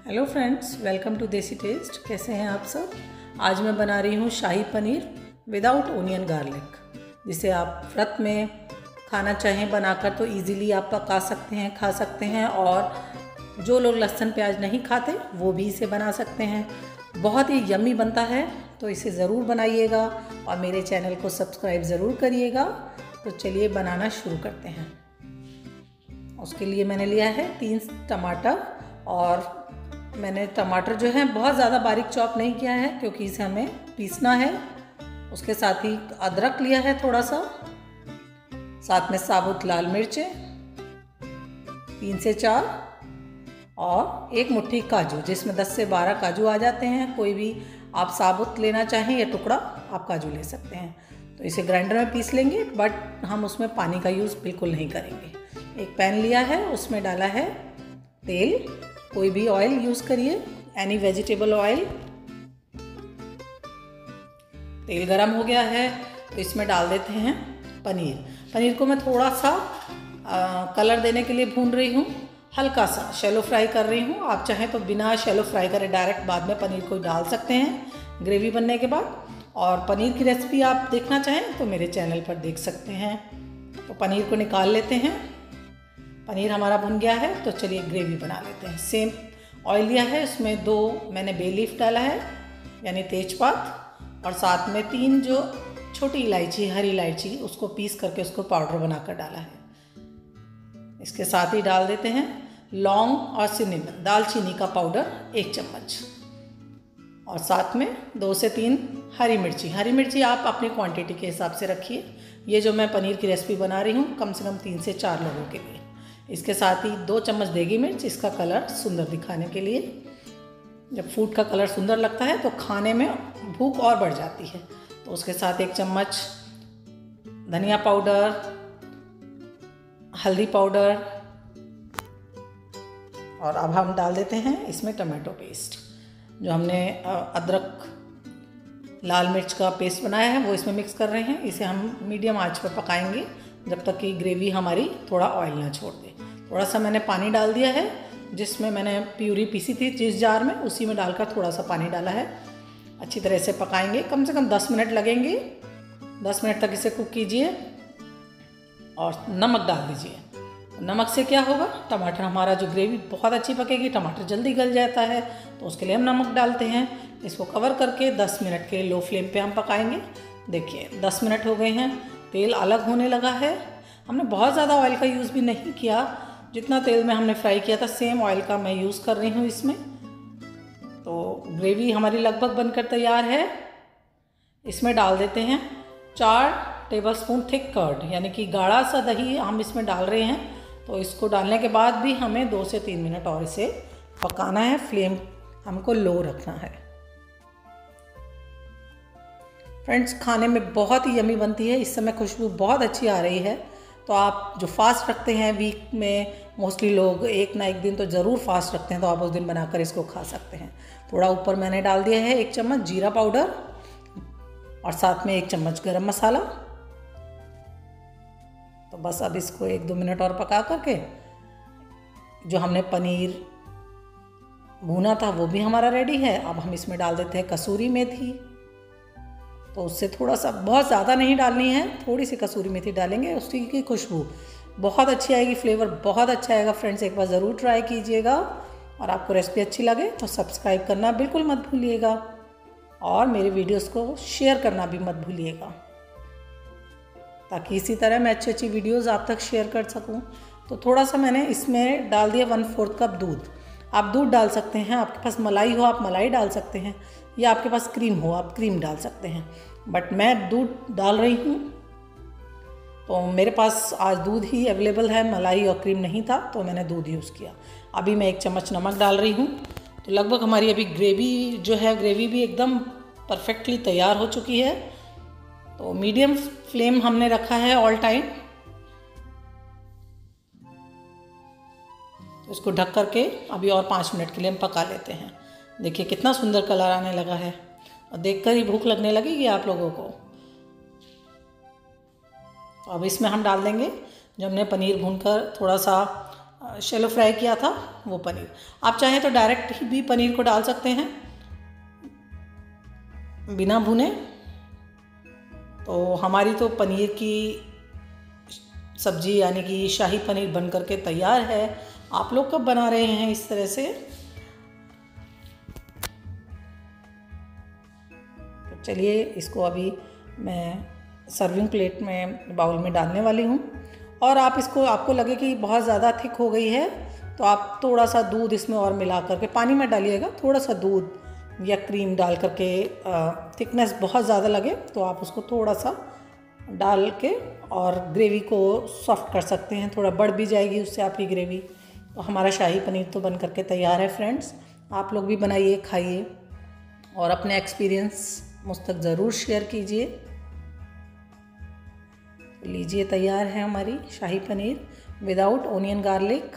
Hello friends, welcome to Desi taste. कैसे हैं आप सब। आज मैं बना रही हूँ shahi paneer without onion garlic, जिसे आप व्रत में खाना चाहें बनाकर तो इजीली आप पका सकते हैं, खा सकते हैं। और जो लोग लहसुन प्याज नहीं खाते वो भी इसे बना सकते हैं। बहुत ही यम्मी बनता है, तो इसे ज़रूर बनाइएगा और मेरे चैनल को सब्सक्राइब ज़रूर करिएगा। तो चलिए बनाना शुरू करते हैं। उसके लिए मैंने लिया है 3 टमाटर, और मैंने टमाटर जो है बहुत ज़्यादा बारीक चॉप नहीं किया है क्योंकि इसे हमें पीसना है। उसके साथ ही अदरक लिया है थोड़ा सा, साथ में साबुत लाल मिर्चें 3 से 4 और 1 मुट्ठी काजू, जिसमें 10 से 12 काजू आ जाते हैं। कोई भी आप साबुत लेना चाहें या टुकड़ा आप काजू ले सकते हैं। तो इसे ग्राइंडर में पीस लेंगे, बट हम उसमें पानी का यूज़ बिल्कुल नहीं करेंगे। एक पैन लिया है, उसमें डाला है तेल। कोई भी ऑयल यूज़ करिए, एनी वेजिटेबल ऑयल। तेल गरम हो गया है तो इसमें डाल देते हैं पनीर को मैं थोड़ा सा कलर देने के लिए भून रही हूँ। हल्का सा शैलो फ्राई कर रही हूँ। आप चाहें तो बिना शैलो फ्राई करे डायरेक्ट बाद में पनीर को डाल सकते हैं ग्रेवी बनने के बाद। और पनीर की रेसिपी आप देखना चाहें तो मेरे चैनल पर देख सकते हैं। तो पनीर को निकाल लेते हैं। पनीर हमारा भुन गया है तो चलिए ग्रेवी बना लेते हैं। सेम ऑयल लिया है, उसमें 2 मैंने बे लीफ डाला है यानी तेजपात, और साथ में 3 जो छोटी इलायची, हरी इलायची, उसको पीस करके उसको पाउडर बनाकर डाला है। इसके साथ ही डाल देते हैं लौंग और सिनेमन, दालचीनी का पाउडर 1 चम्मच, और साथ में 2 से 3 हरी मिर्ची आप अपनी क्वांटिटी के हिसाब से रखिए। ये जो मैं पनीर की रेसिपी बना रही हूँ कम से कम 3 से 4 लोगों के लिए। इसके साथ ही 2 चम्मच देगी मिर्च, इसका कलर सुंदर दिखाने के लिए। जब फूड का कलर सुंदर लगता है तो खाने में भूख और बढ़ जाती है। तो उसके साथ 1 चम्मच धनिया पाउडर, हल्दी पाउडर, और अब हम डाल देते हैं इसमें टमाटो पेस्ट। जो हमने अदरक लाल मिर्च का पेस्ट बनाया है वो इसमें मिक्स कर रहे हैं। इसे हम मीडियम आंच पर पकाएंगे जब तक कि ग्रेवी हमारी थोड़ा ऑयल ना छोड़ दे। थोड़ा सा मैंने पानी डाल दिया है, जिसमें मैंने प्यूरी पीसी थी जिस जार में, उसी में डालकर थोड़ा सा पानी डाला है। अच्छी तरह से पकाएंगे, कम से कम 10 मिनट लगेंगे। 10 मिनट तक इसे कुक कीजिए और नमक डाल दीजिए। नमक से क्या होगा, टमाटर हमारा जो ग्रेवी बहुत अच्छी पकेगी। टमाटर जल्दी गल जाता है तो उसके लिए हम नमक डालते हैं। इसको कवर करके 10 मिनट के लो फ्लेम पे हम पकाएंगे। देखिए 10 मिनट हो गए हैं, तेल अलग होने लगा है। हमने बहुत ज़्यादा ऑयल का यूज़ भी नहीं किया, जितना तेल में हमने फ्राई किया था सेम ऑयल का मैं यूज़ कर रही हूँ इसमें। तो ग्रेवी हमारी लगभग बनकर तैयार है। इसमें डाल देते हैं 4 टेबलस्पून थिक कर्ड, यानी कि गाढ़ा सा दही हम इसमें डाल रहे हैं। तो इसको डालने के बाद भी हमें 2 से 3 मिनट और इसे पकाना है। फ्लेम हमको लो रखना है। फ्रेंड्स, खाने में बहुत ही यमी बनती है। इस समय खुशबू बहुत अच्छी आ रही है। तो आप जो फास्ट रखते हैं, वीक में मोस्टली लोग एक ना एक दिन तो ज़रूर फास्ट रखते हैं, तो आप उस दिन बनाकर इसको खा सकते हैं। थोड़ा ऊपर मैंने डाल दिया है 1 चम्मच जीरा पाउडर, और साथ में 1 चम्मच गरम मसाला। तो बस अब इसको 1-2 मिनट और पका करके जो हमने पनीर भुना था वो भी हमारा रेडी है। अब हम इसमें डाल देते हैं कसूरी मेथी। तो उससे थोड़ा सा, बहुत ज़्यादा नहीं डालनी है, थोड़ी सी कसूरी मेथी डालेंगे, उसकी की खुशबू बहुत अच्छी आएगी, फ्लेवर बहुत अच्छा आएगा। फ्रेंड्स, एक बार ज़रूर ट्राई कीजिएगा। और आपको रेसिपी अच्छी लगे तो सब्सक्राइब करना बिल्कुल मत भूलिएगा, और मेरे वीडियोस को शेयर करना भी मत भूलिएगा, ताकि इसी तरह मैं अच्छी अच्छी वीडियोस आप तक शेयर कर सकूं। तो थोड़ा सा मैंने इसमें डाल दिया 1/4 कप दूध। आप दूध डाल सकते हैं, आपके पास मलाई हो आप मलाई डाल सकते हैं, या आपके पास क्रीम हो आप क्रीम डाल सकते हैं। बट मैं दूध डाल रही हूँ, तो मेरे पास आज दूध ही अवेलेबल है, मलाई और क्रीम नहीं था, तो मैंने दूध यूज़ किया। अभी मैं 1 चम्मच नमक डाल रही हूँ। तो लगभग हमारी अभी ग्रेवी जो है, ग्रेवी भी एकदम परफेक्टली तैयार हो चुकी है। तो मीडियम फ्लेम हमने रखा है ऑल टाइम। तो इसको ढक करके अभी और 5 मिनट के लिए हम पका लेते हैं। देखिए कितना सुंदर कलर आने लगा है, और देखकर ही भूख लगने लगेगी आप लोगों को। तो अब इसमें हम डाल देंगे जो हमने पनीर भूनकर थोड़ा सा शैलो फ्राई किया था वो पनीर। आप चाहें तो डायरेक्ट भी पनीर को डाल सकते हैं बिना भुने। तो हमारी तो पनीर की सब्जी यानी कि शाही पनीर बन करके तैयार है। आप लोग कब बना रहे हैं इस तरह से? तो चलिए इसको अभी मैं सर्विंग प्लेट में बाउल में डालने वाली हूँ। और आप इसको, आपको लगे कि बहुत ज़्यादा थिक हो गई है तो आप थोड़ा सा दूध इसमें और मिला करके, पानी में डालिएगा, थोड़ा सा दूध या क्रीम डाल करके, थिकनेस बहुत ज़्यादा लगे तो आप उसको थोड़ा सा डाल के और ग्रेवी को सॉफ्ट कर सकते हैं। थोड़ा बढ़ भी जाएगी उससे आपकी ग्रेवी। तो हमारा शाही पनीर तो बन करके तैयार है फ्रेंड्स। आप लोग भी बनाइए, खाइए और अपने एक्सपीरियंस मुझ तक ज़रूर शेयर कीजिए। लीजिए, तैयार है हमारी shahi paneer without onion garlic.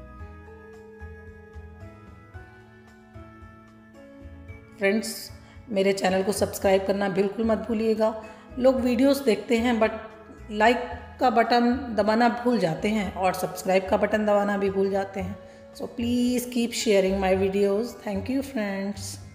Friends, मेरे चैनल को सब्सक्राइब करना बिल्कुल मत भूलिएगा। लोग वीडियोस देखते हैं बट लाइक का बटन दबाना भूल जाते हैं और सब्सक्राइब का बटन दबाना भी भूल जाते हैं। So please keep sharing my videos. Thank you friends.